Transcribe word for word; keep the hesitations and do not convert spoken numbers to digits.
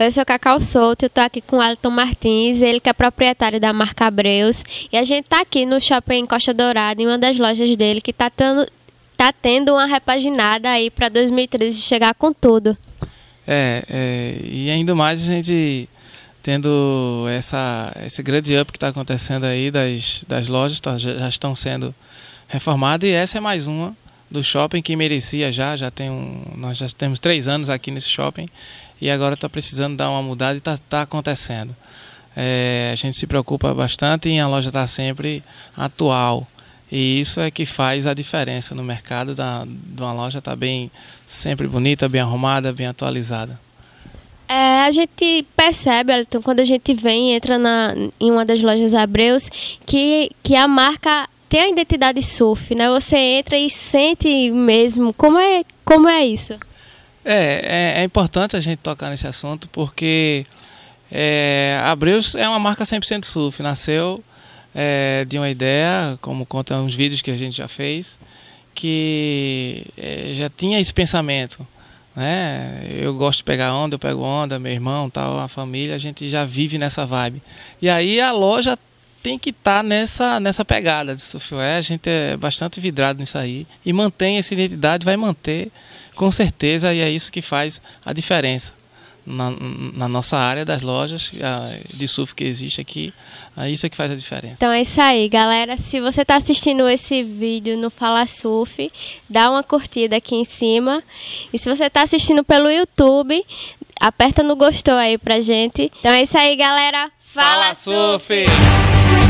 Eu sou Cacau Souto, eu tô aqui com o Alisson Martins, ele que é proprietário da marca Abreus. E a gente tá aqui no shopping Costa Dourada, em uma das lojas dele, que tá tendo, tá tendo uma repaginada aí para dois mil e treze chegar com tudo. É, é, e ainda mais a gente tendo essa, esse grande up que está acontecendo aí das, das lojas, tá, já, já estão sendo reformadas, e essa é mais uma do shopping que merecia já, já tem um, nós já temos três anos aqui nesse shopping e agora está precisando dar uma mudada e está tá acontecendo. É, a gente se preocupa bastante em a loja estar sempre atual, e isso é que faz a diferença no mercado da, de uma loja estar bem, sempre bonita, bem arrumada, bem atualizada. É, a gente percebe, Elton, quando a gente vem e entra na, em uma das lojas Abreus, que, que a marca tem a identidade surf, né? Você entra e sente mesmo. Como é, como é isso? É, é, é importante a gente tocar nesse assunto, porque é, a Abreus é uma marca cem por cento surf. Nasceu é, de uma ideia, como contam uns vídeos que a gente já fez, que é, já tinha esse pensamento, né? Eu gosto de pegar onda, eu pego onda, meu irmão, tal, a família, a gente já vive nessa vibe. E aí a loja tem que estar tá nessa, nessa pegada de surfwear, a gente é bastante vidrado nisso aí, e mantém essa identidade, vai manter com certeza, e é isso que faz a diferença na, na nossa área das lojas de surf que existe aqui, é isso que faz a diferença. Então é isso aí, galera. Se você está assistindo esse vídeo no Fala Surf, dá uma curtida aqui em cima, e se você está assistindo pelo YouTube, aperta no gostou aí pra gente. Então é isso aí, galera. Fala, Fala Surf!